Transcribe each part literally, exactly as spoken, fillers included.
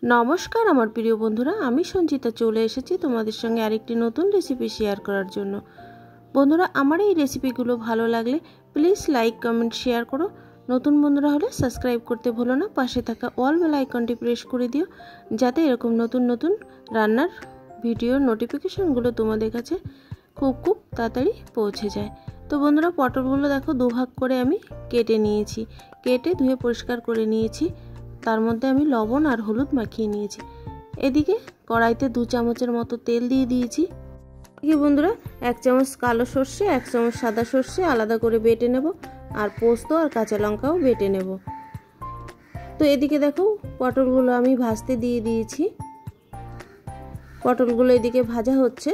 नमस्कार आमार प्रिय बंधुरा आमी संचिता चले एसेছি তোমাদের সঙ্গে আরেকটি নতুন রেসিপি শেয়ার করার জন্য। বন্ধুরা আমার এই রেসিপিগুলো ভালো লাগলে প্লিজ লাইক কমেন্ট শেয়ার করো। নতুন বন্ধুরা হলে সাবস্ক্রাইব করতে ভুলো না, পাশে থাকা অল বেল আইকনটি প্রেস করে দিও যাতে এরকম নতুন নতুন রান্নার ভিডিওর নোটিফিকেশনগুলো তোমাদের কাছে খুব খুব তাড়াতাড়ি পৌঁছে যায়। তো বন্ধুরা পটলগুলো দেখো দুভাগ করে আমি কেটে নিয়েছি, কেটে ধুয়ে পরিষ্কার করে নিয়েছি। তার মধ্যে আমি লবণ আর হলুদ মাখিয়ে নিয়েছি। এদিকে কড়াইতে দু চামচের মতো তেল দিয়ে দিয়েছি। এদিকে বন্ধুরা এক চামচ কালো সর্ষে, এক চামচ সাদা সর্ষে আলাদা করে বেটে নেব, আর পোস্ত আর কাঁচা লঙ্কাও বেটে নেব। তো এদিকে দেখো পটলগুলো আমি ভাজতে দিয়ে দিয়েছি। পটলগুলো এদিকে ভাজা হচ্ছে।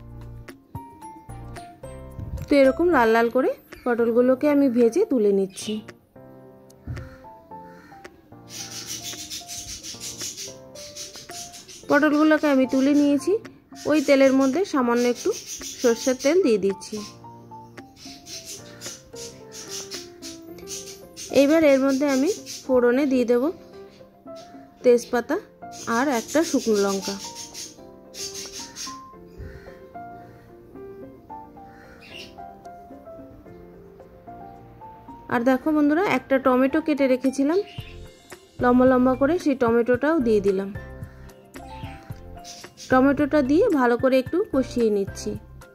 তো এরকম লাল লাল করে পটলগুলোকে আমি ভেজে তুলে নিচ্ছি। পটলগুলোকে আমি তুলে নিয়েছি। ওই তেলের মধ্যে সামান্য একটু সরষের তেল দিয়ে দিচ্ছি। এইবার এর মধ্যে আমি ফোড়নে দিয়ে দেব তেজপাতা আর একটা শুকনো লঙ্কা। আর দেখো বন্ধুরা একটা টমেটো কেটে রেখেছিলাম লম্বা লম্বা করে, সেই টমেটোটাও দিয়ে দিলাম। টমেটোটা দিয়ে ভালো করে একটু কষিয়ে নিচ্ছি।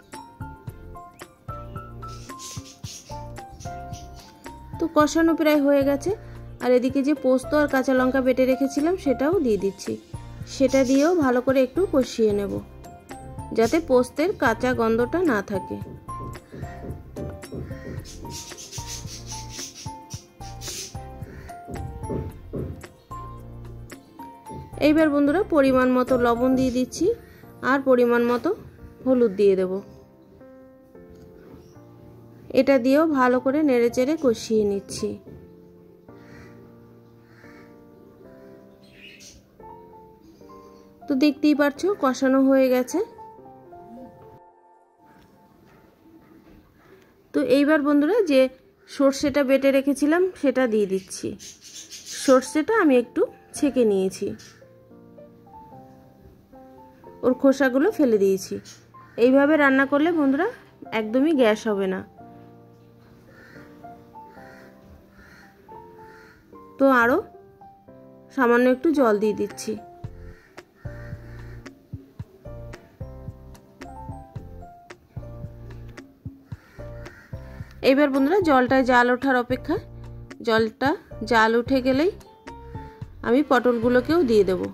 তো কষানো প্রায় হয়ে গেছে। আর এদিকে যে পোস্ত আর কাঁচা লঙ্কা বেটে রেখেছিলাম সেটাও দিয়ে দিচ্ছি। সেটা দিয়েও ভালো করে একটু কষিয়ে নেব যাতে পোস্তের কাঁচা গন্ধটা না থাকে। এইবার বন্ধুরা পরিমাণ মতো লবণ দিয়ে দিচ্ছি আর পরিমাণ মতো হলুদ দিয়ে দেব। এটা দিয়েও ভালো করে নেড়েচেড়ে কষিয়ে নিচ্ছি। তো দেখতেই পাচ্ছো কষানো হয়ে গেছে। তো এইবার বন্ধুরা যে সর্ষেটা বেটে রেখেছিলাম সেটা দিয়ে দিচ্ছি। সর্ষেটা আমি একটু ছেঁকে নিয়েছি, ওর খোসাগুলো ফেলে দিয়েছি। এইভাবে রান্না করলে বন্ধুরা একদমই গ্যাস হবে না। তো আরও সামান্য একটু জল দিয়ে দিচ্ছি। এইবার বন্ধুরা জলটায় জাল ওঠার অপেক্ষা। জলটা জাল উঠে গেলেই আমি পটলগুলোকেও দিয়ে দেব।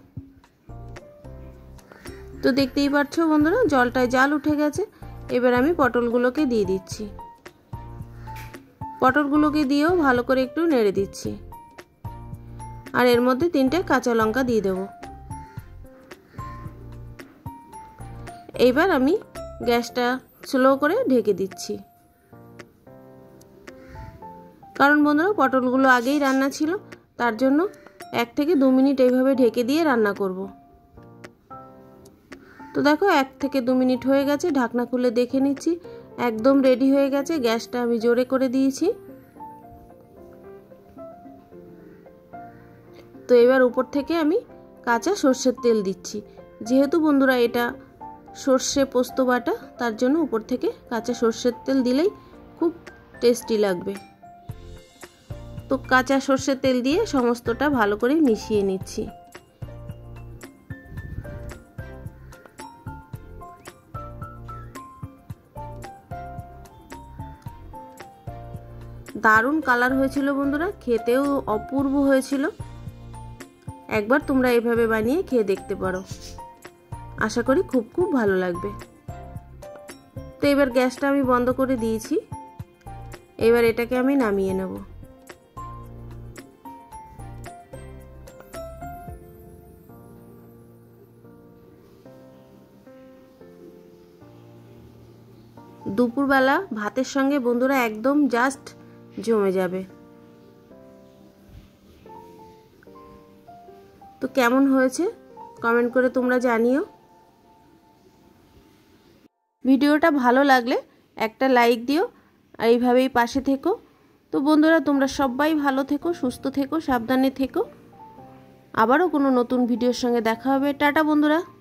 তো দেখতেই পাচ্ছ বন্ধুরা জলটায় জাল উঠে গেছে। এবার আমি পটলগুলোকে দিয়ে দিচ্ছি। পটলগুলোকে দিয়েও ভালো করে একটু নেড়ে দিচ্ছি। আর এর মধ্যে তিনটে কাঁচা লঙ্কা দিয়ে দেব। এইবার আমি গ্যাসটা স্লো করে ঢেকে দিচ্ছি, কারণ বন্ধুরা পটলগুলো আগেই রান্না ছিল, তার জন্য এক থেকে দু মিনিট এইভাবে ঢেকে দিয়ে রান্না করব। তো দেখো এক থেকে দু মিনিট হয়ে গেছে, ঢাকনা খুলে দেখে নিচ্ছি একদম রেডি হয়ে গেছে। গ্যাসটা আমি জোরে করে দিয়েছি। তো এবার উপর থেকে আমি কাঁচা সর্ষের তেল দিচ্ছি। যেহেতু বন্ধুরা এটা সর্ষে পোস্ত বাটা, তার জন্য উপর থেকে কাঁচা সর্ষের তেল দিলেই খুব টেস্টি লাগবে। তো কাঁচা সর্ষের তেল দিয়ে সমস্তটা ভালো করে মিশিয়ে নিচ্ছি। দারুণ কালার হয়েছিল বন্ধুরা, খেতেও অপূর্ব হয়েছিল। একবার তোমরা এইভাবে বানিয়ে খেয়ে দেখতে পারো, আশা করি খুব খুব ভালো লাগবে। তো এবার গ্যাসটা আমি বন্ধ করে দিয়েছি। এবার এটাকে আমি নামিয়ে নেব। দুপুরবেলা ভাতের সঙ্গে বন্ধুরা একদম জাস্ট জমে যাবে। তো কেমন হয়েছে কমেন্ট করে তোমরা জানিও। ভিডিওটা ভালো লাগলে একটা লাইক দিও আর এইভাবেই পাশে থেকো। তো বন্ধুরা তোমরা সবাই ভালো থেকো, সুস্থ থেকো, সাবধানে থেকো। আবারও কোনো নতুন ভিডিওর সঙ্গে দেখা হবে। টাটা বন্ধুরা।